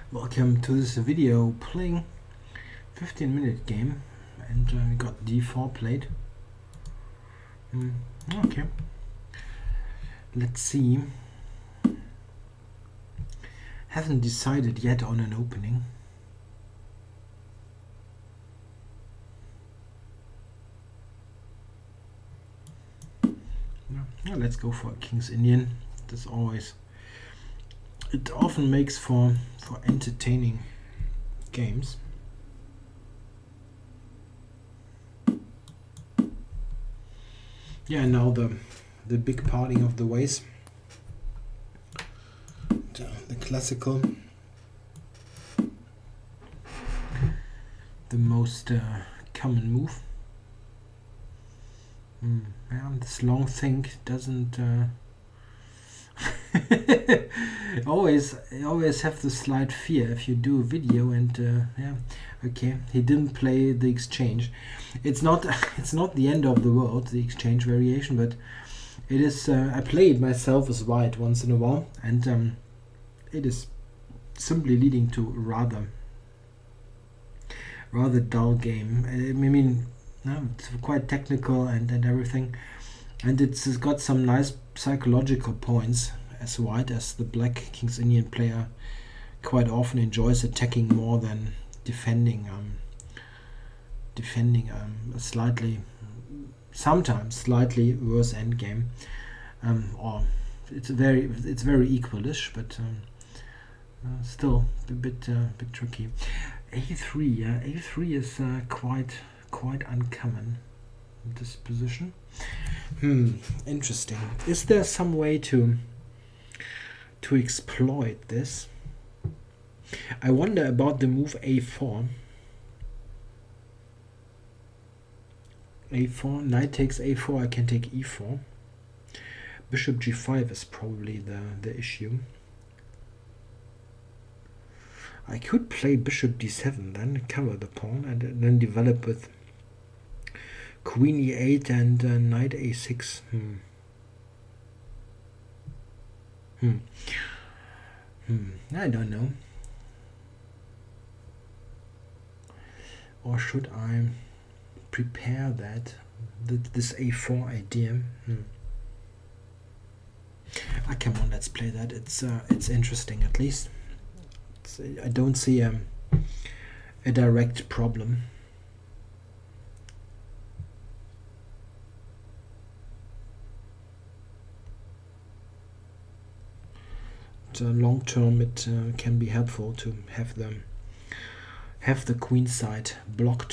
Welcome to this video playing 15-minute game, and we got d4 played. Okay, let's see. Haven't decided yet on an opening. Yeah, let's go for a King's Indian. That's always, it often makes for entertaining games. Yeah, now the big parting of the ways. The classical, the most common move. Yeah, this long think doesn't always have the slight fear if you do a video and yeah, okay, he didn't play the exchange. It's not the end of the world, the exchange variation, but it is. I play it myself as white once in a while, and it is simply leading to a rather dull game. I mean, it's quite technical and everything, and it's got some nice psychological points as white, as the black King's Indian player quite often enjoys attacking more than defending a sometimes slightly worse endgame, or it's very equalish, but still a bit tricky. A3, yeah, A3 is quite uncommon in this position. Interesting. Is there some way to exploit this? I wonder about the move A4. A4, knight takes A4, I can take E4. Bishop G5 is probably the issue. I could play Bishop D7, then cover the pawn, and then develop with Queen E8 and Knight A6. I don't know. Or should I prepare this A4 idea? Come on, let's play that. It's interesting, at least. I don't see a direct problem. Long term, it can be helpful to have the queen side blocked.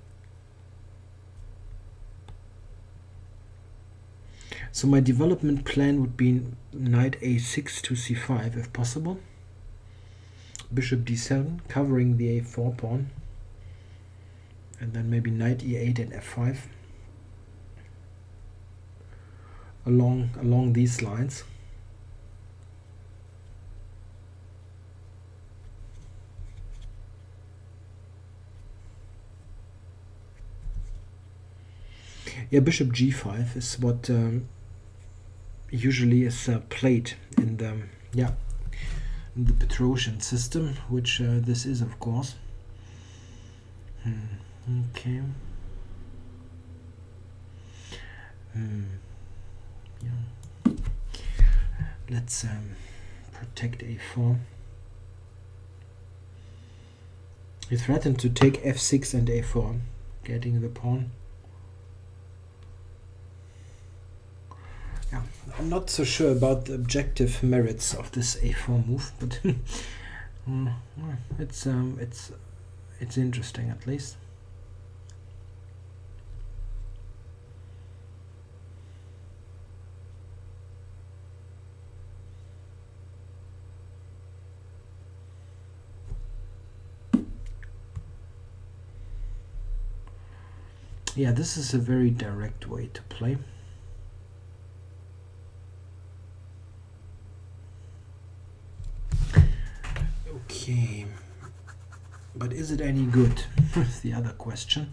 So my development plan would be Knight A6 to C5 if possible. Bishop D7 covering the A4 pawn, and then maybe Knight E8 and F5 along these lines. Yeah, Bishop G5 is what usually is played in the Petrosian system, which this is, of course. Okay. Yeah. Let's protect A4. He threatened to take F6 and A4, getting the pawn. Yeah, I'm not so sure about the objective merits of this A4 move, but it's interesting, at least. Yeah, this is a very direct way to play. Okay, but is it any good? Is the other question.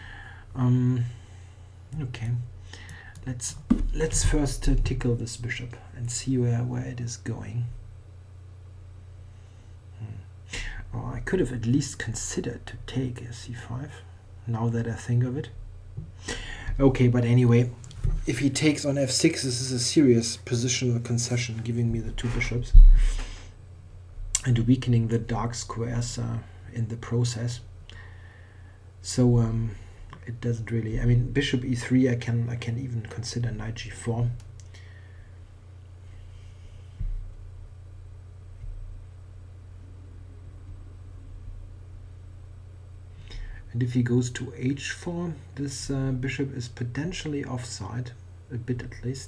Okay, let's first tickle this bishop and see where it is going. could have at least considered to take a c5, now that I think of it. Okay, but anyway, if he takes on f6, this is a serious positional concession, giving me the two bishops and weakening the dark squares in the process. So it doesn't really, I mean, bishop e3, I can even consider knight g4. And if he goes to h4, this bishop is potentially offside, a bit at least.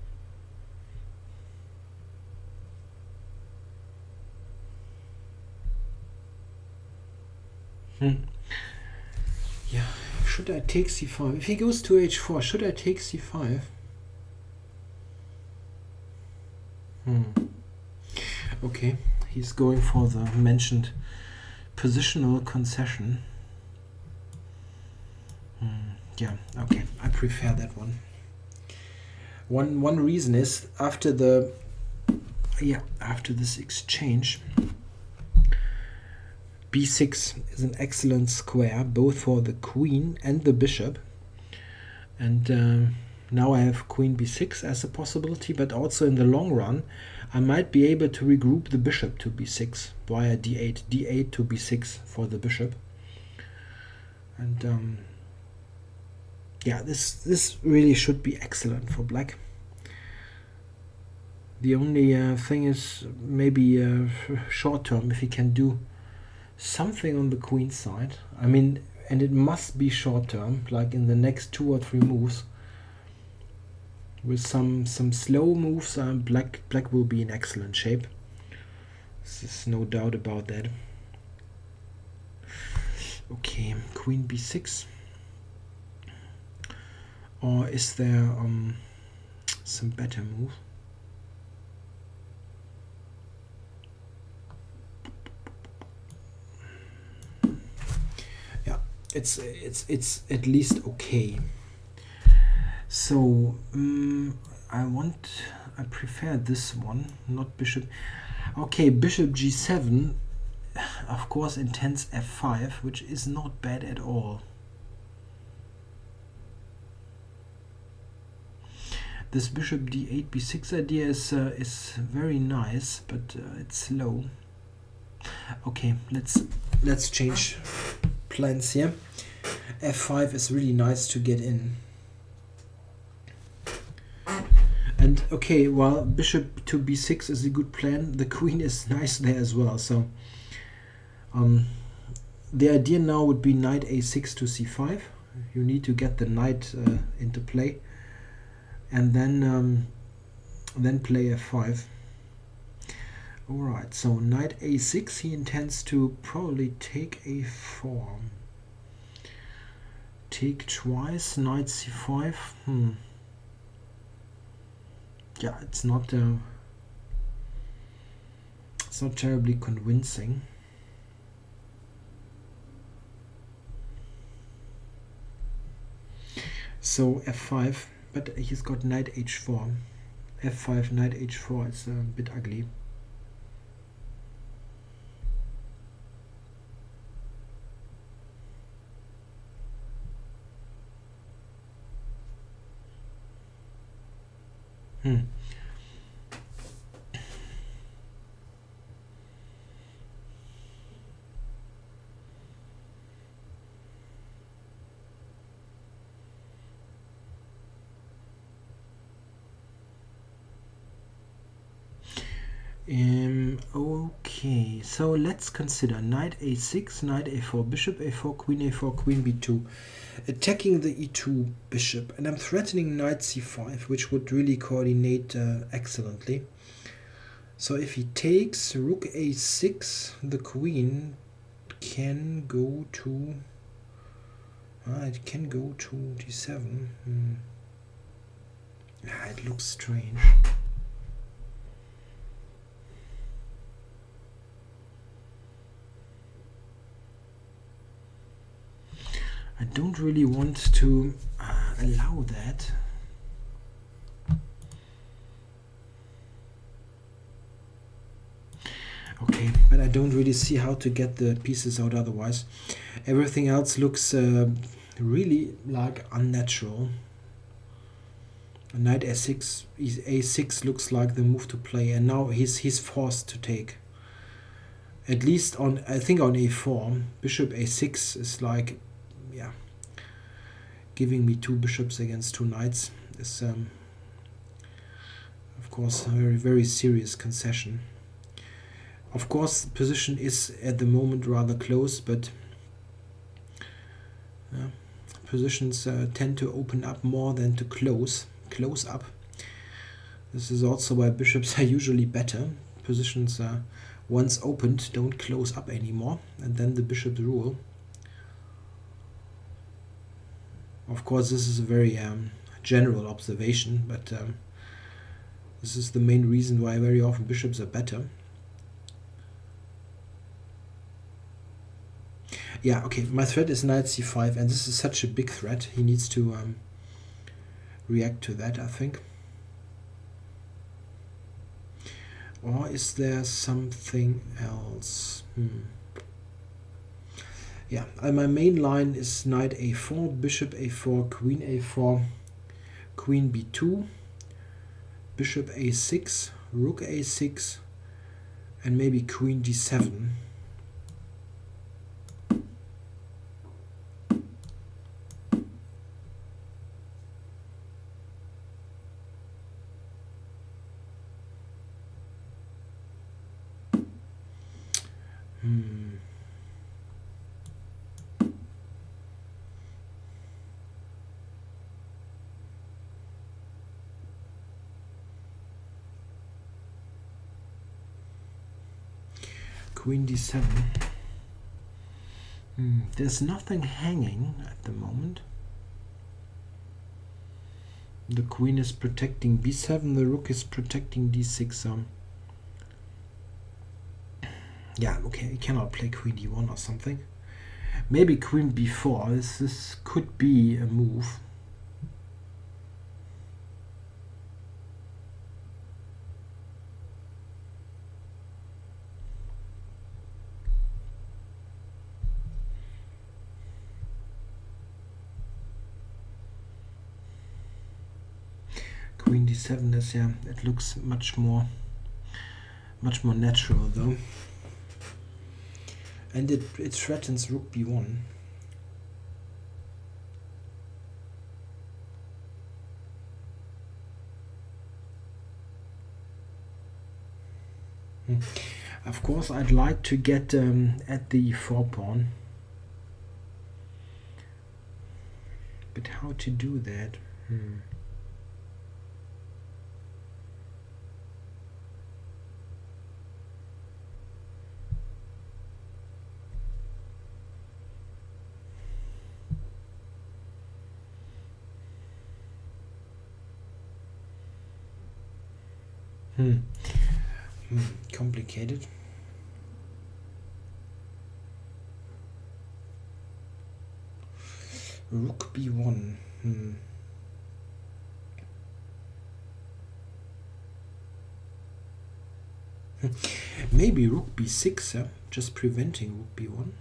Yeah, should I take c5? If he goes to h4, should I take c5? Okay, he's going for the mentioned positional concession. Yeah, okay, I prefer that one. One reason is after this exchange, b6 is an excellent square both for the queen and the bishop, and now I have queen b6 as a possibility, but also in the long run I might be able to regroup the bishop to b6 via d8, d8 to b6 for the bishop, and yeah, this really should be excellent for black. The only thing is maybe short term, if he can do something on the queen side. I mean, and it must be short term, like in the next 2 or 3 moves. With some slow moves, black will be in excellent shape. There's no doubt about that. Okay, queen b6. Or is there some better move? Yeah, it's at least okay. So I prefer this one, not bishop. Okay, bishop g7, of course, intends f5, which is not bad at all. This bishop d8 b6 idea is very nice, but it's slow. Okay, let's change plans here. f5 is really nice to get in. And okay, well, bishop to b6 is a good plan. The queen is nice there as well. So the idea now would be knight a6 to c5. You need to get the knight into play. And then play f5. All right, so knight a6, he intends to probably take a4. Take twice, knight c5. Yeah, it's not terribly convincing. So f5. But he's got knight h4. f5, knight h4 is a bit ugly. Okay, so let's consider knight a6, knight a4, bishop a4, queen b2, attacking the e2 bishop, and I'm threatening knight c5, which would really coordinate excellently. So if he takes rook a6, the queen can go to it can go to d7. It looks strange. I don't really want to allow that. Okay, but I don't really see how to get the pieces out otherwise. Everything else looks really like unnatural. Knight a6, a6 looks like the move to play, and now he's forced to take. At least on, I think on a4, bishop a6 is like, yeah, giving me 2 bishops against 2 knights is of course a very, very serious concession. Of course, the position is at the moment rather close, but positions tend to open up more than to close up. This is also why bishops are usually better. Positions once opened don't close up anymore, and then the bishops rule. Of course, this is a very general observation, but this is the main reason why very often bishops are better. Yeah, okay, my threat is knight c5, and this is such a big threat. He needs to react to that, I think. Or is there something else? Yeah, my main line is knight a4, bishop a4, queen a4, queen b2, bishop a6, rook a6, and maybe queen d7. Queen d7. There's nothing hanging at the moment. The queen is protecting b7, the rook is protecting d6. Yeah, okay, you cannot play queen d1 or something. Maybe queen b4. This could be a move. Queen d7 is, yeah, it looks much more natural though, and it threatens rook b1. Of course, I'd like to get at the e4 pawn, but how to do that? Complicated. Rook b1. Maybe rook b6, just preventing rook b1.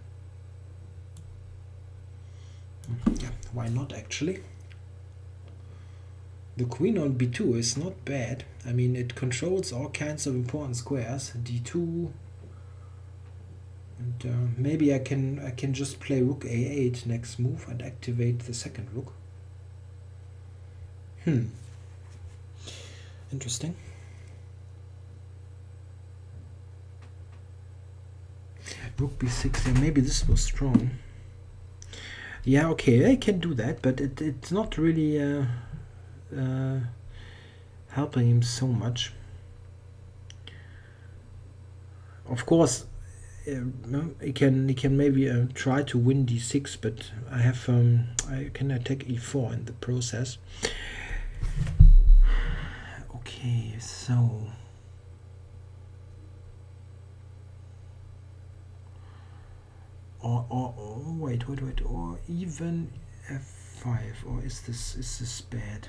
Yeah, why not actually? The queen on b2 is not bad. I mean, it controls all kinds of important squares. d2, and maybe I can just play rook a8 next move and activate the second rook. Interesting. Rook b6. Yeah, maybe this was strong. Yeah, okay, I can do that, but it's not really helping him so much. Of course, he can maybe try to win d6, but I can attack e4 in the process. Okay, so or wait, or even f5, or is this bad?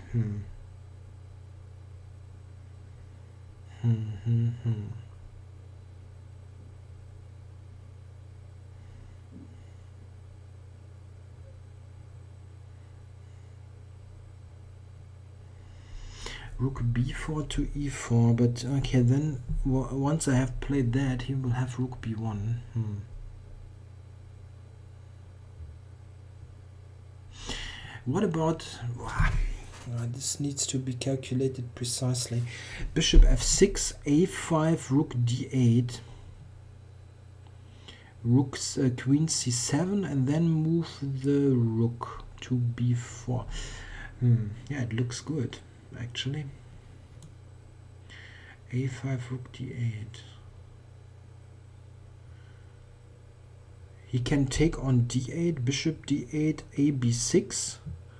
Rook b4 to e4, but okay, then once I have played that, he will have rook b1. What about... this needs to be calculated precisely. Bishop f6, a5, rook d8, rook's queen c7, and then move the rook to b4. Yeah, it looks good, actually. a5, rook d8. He can take on d8, bishop d8, a b6.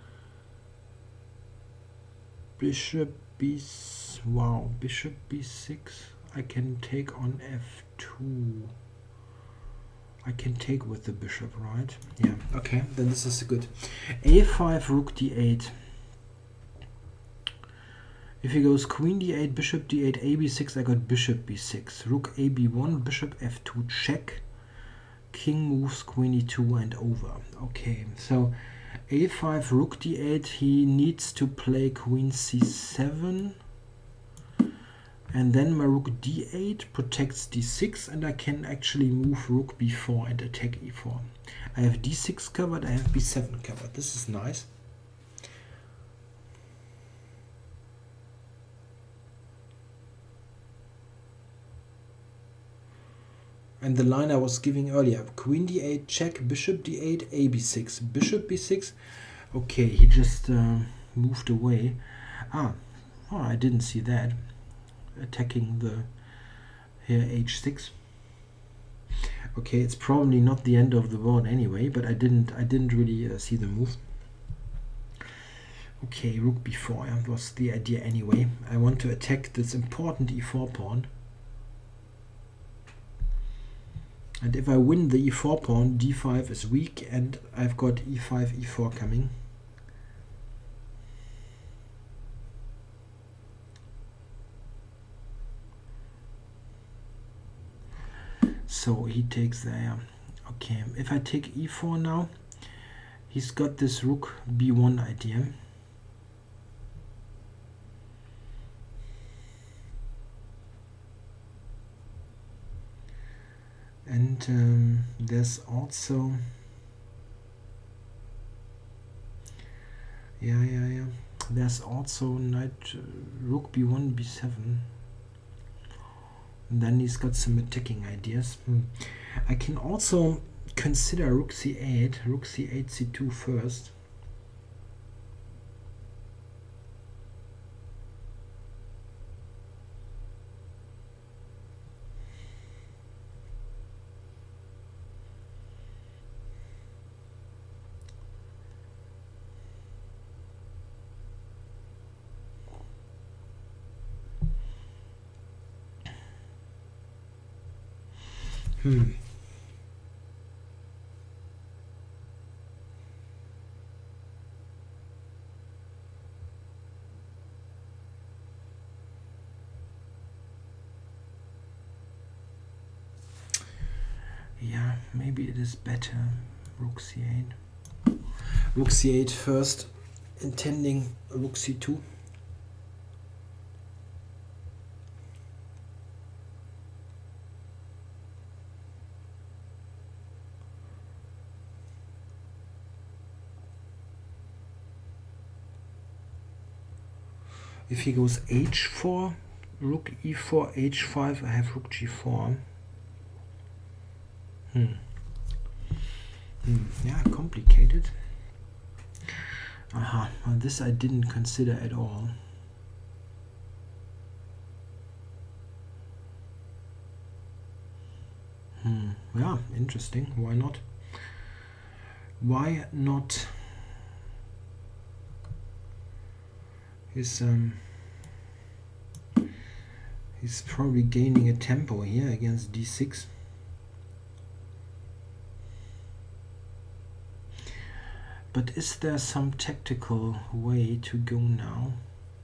Bishop b... wow, bishop b6. I can take on f2. I can take with the bishop, right? Yeah, okay, then this is good. a5, rook d8. If he goes queen d8, bishop d8, a b6, I got bishop b6. Rook a b1, bishop f2, check. King moves queen e2 and over. Okay, so a5, rook d8, he needs to play queen c7. And then my rook d8 protects d6, and I can actually move rook b4 and attack e4. I have d6 covered, I have b7 covered. This is nice. And the line I was giving earlier, queen d8, check, bishop d8, a b6, bishop b6. Okay, he just moved away. Oh, I didn't see that. Attacking the here h6. Okay, it's probably not the end of the world anyway, but I didn't really see the move. Okay, rook b4 was the idea anyway. I want to attack this important e4 pawn. And if I win the e4 pawn, d5 is weak, and I've got e5, e4 coming. So he takes there. Okay, if I take e4 now, he's got this rook b1 idea. And there's also there's also knight rook b1 b7, and then he's got some attacking ideas. I can also consider rook c8, c2 first. Yeah, maybe it is better rook c8. Rook c8 first, intending rook c2. If he goes h4, rook e4, h5, I have rook g4. Yeah, complicated. Well, this I didn't consider at all. Yeah, interesting. Why not? Why not? He's probably gaining a tempo here against d6. But is there some tactical way to go now?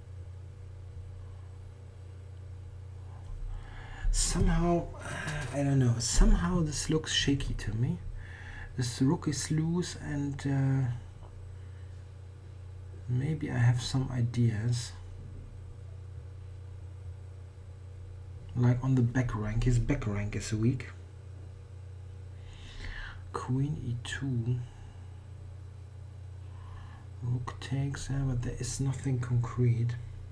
Somehow, I don't know, somehow this looks shaky to me. This rook is loose, and maybe I have some ideas. like on the back rank. His back rank is weak. Queen e2. Rook takes, but there is nothing concrete.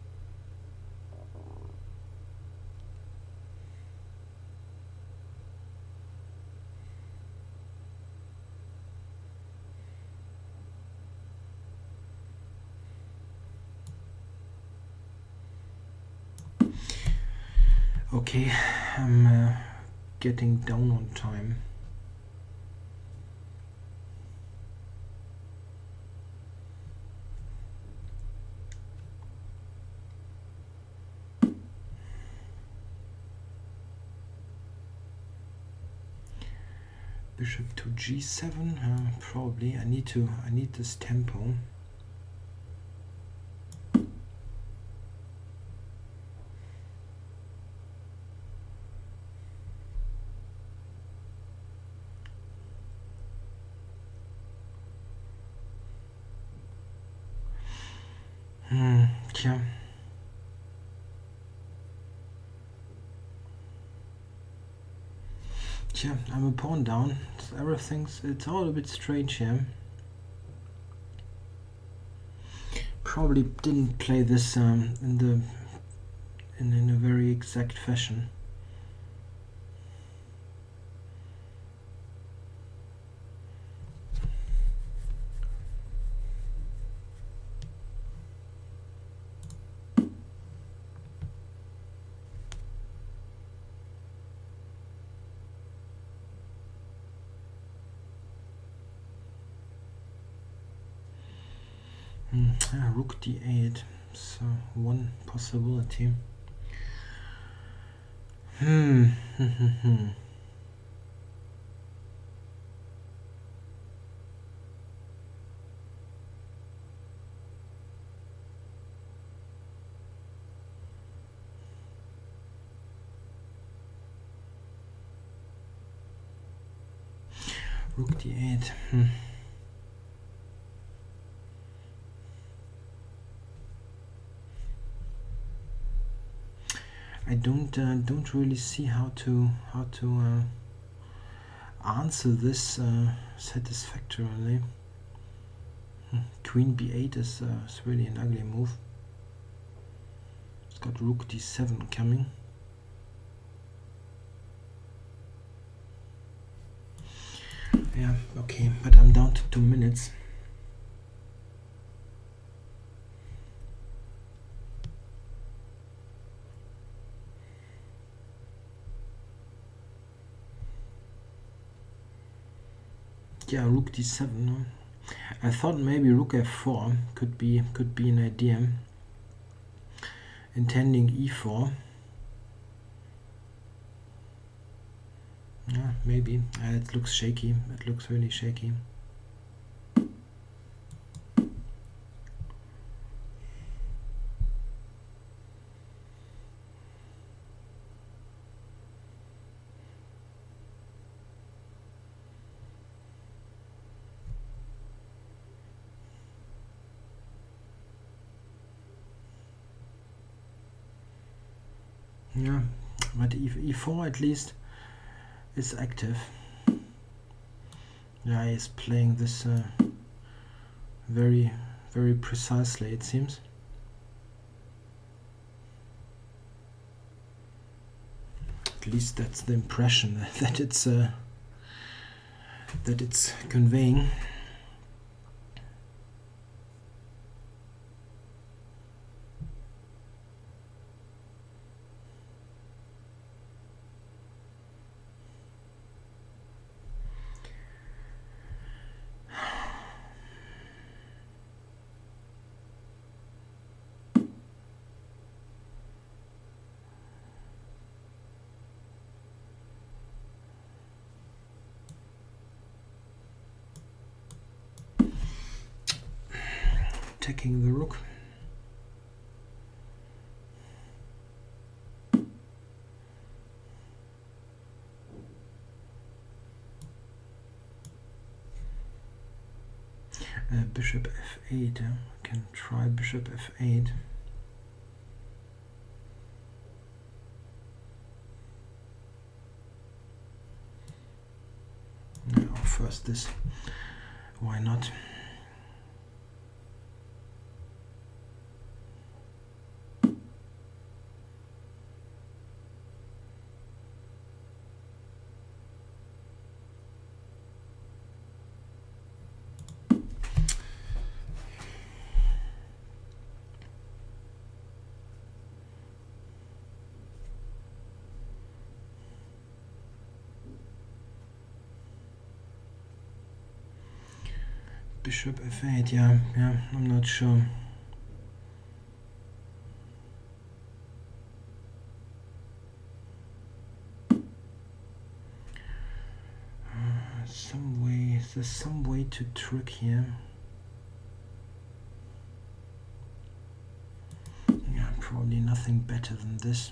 Okay, I'm getting down on time. Bishop to g7. Probably I need this tempo. Tja. Tja, I'm a pawn down. It's all a bit strange here. Probably didn't play this in a very exact fashion. Rook d8, so one possibility. Rook d8. I don't really see how to answer this satisfactorily. Queen b8 is really an ugly move. It's got rook d7 coming. Yeah, okay, but I'm down to 2 minutes. Yeah, rook d7. No? I thought maybe rook f4 could be an idea. Intending e4. Yeah, maybe. It looks shaky. It looks really shaky. Yeah, but e4 at least is active. Yeah, he's playing this very precisely, it seems. At least that's the impression that it's conveying. Attacking the rook. Bishop f8. Can try bishop f8. first this. Why not? Bishop f8, yeah, I'm not sure. There's some way to trick here. Yeah, probably nothing better than this.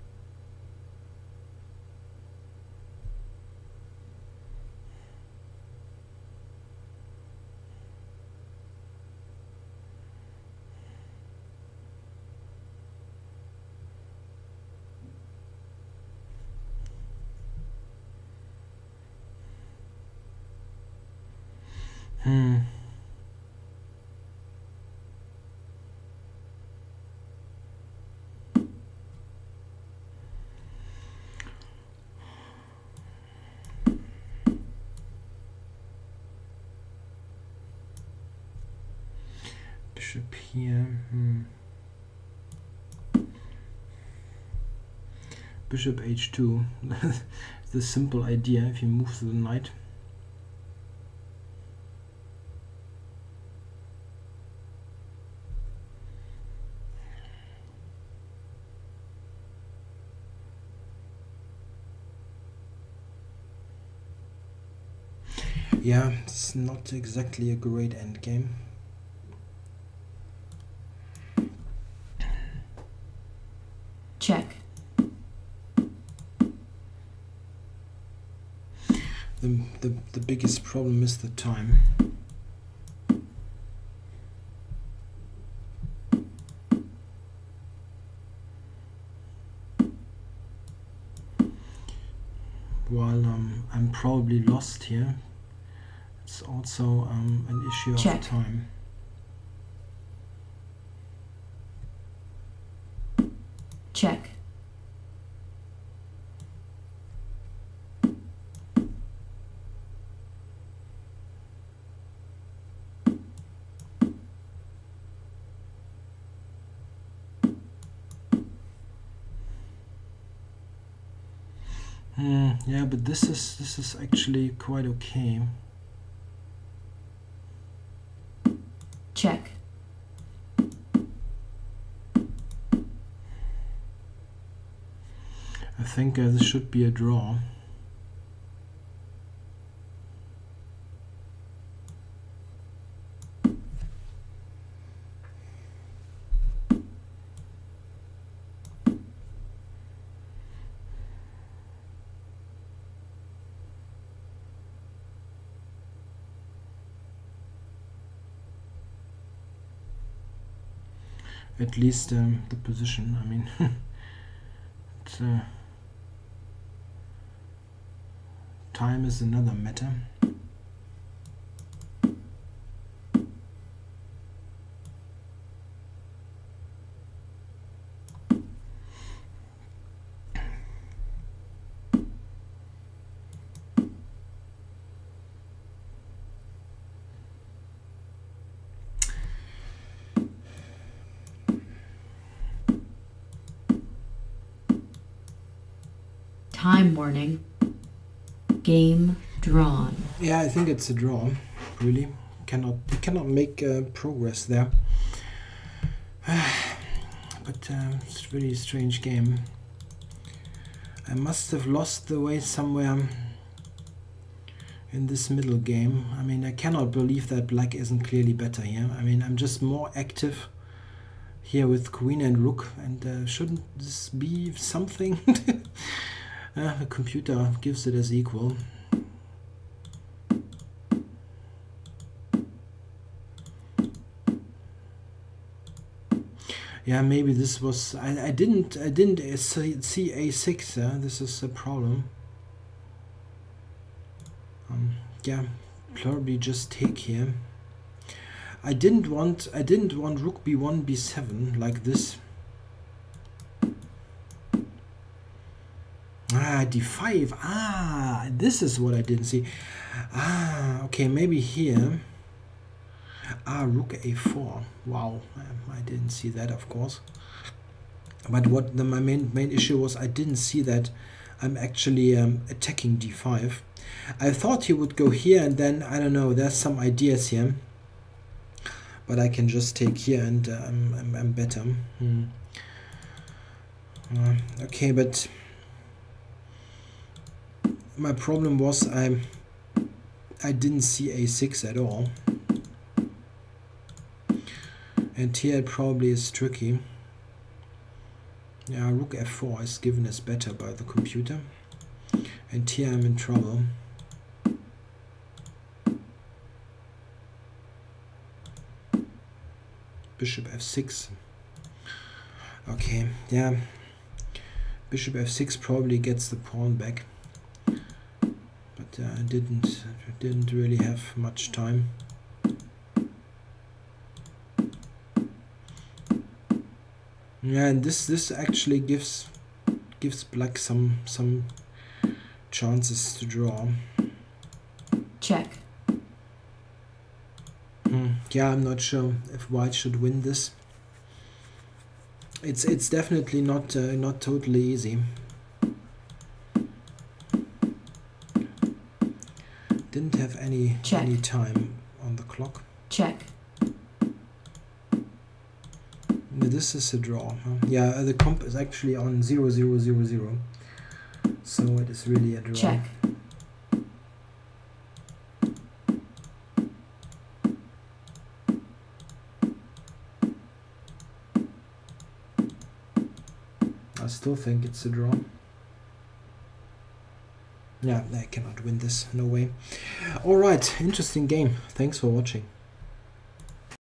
Bishop here. Bishop h2. The simple idea if you move the knight. Yeah, it's not exactly a great endgame. Check. The biggest problem is the time. While I'm probably lost here, it's also an issue Check. of time. Check. Yeah, but this is actually quite okay. Check. I think this should be a draw. At least the position, I mean, it's, time is another matter. Time warning. Game drawn. Yeah, I think it's a draw. Really, we cannot make progress there. But it's a really strange game. I must have lost the way somewhere in this middle game. I mean, I cannot believe that black isn't clearly better here. I mean, I'm just more active here with queen and rook, and shouldn't this be something? The computer gives it as equal. Yeah, maybe this was I didn't see a6. This is a problem. yeah, probably just take here. I didn't want rook b1 b7 like this. D5. This is what I didn't see. Okay, maybe here. Rook a4. Wow, I didn't see that, of course. But what my main issue was, I didn't see that I'm actually attacking d5. I thought he would go here, and then I don't know. There's some ideas here, but I can just take here, and I'm better. Okay, but my problem was I didn't see a6 at all, and here it probably is tricky. Yeah, rook f4 is given as better by the computer, and here I'm in trouble. Bishop f6. Okay, yeah, bishop f6 probably gets the pawn back, but I didn't really have much time. Yeah, and this actually gives black some chances to draw. Check. Yeah, I'm not sure if white should win this. It's definitely not totally easy. Didn't have any time on the clock. Check. This is a draw. Yeah, the comp is actually on 0, 0, 0, 0. So it is really a draw. Check. I still think it's a draw. Yeah, I cannot win this. No way. Alright, interesting game. Thanks for watching.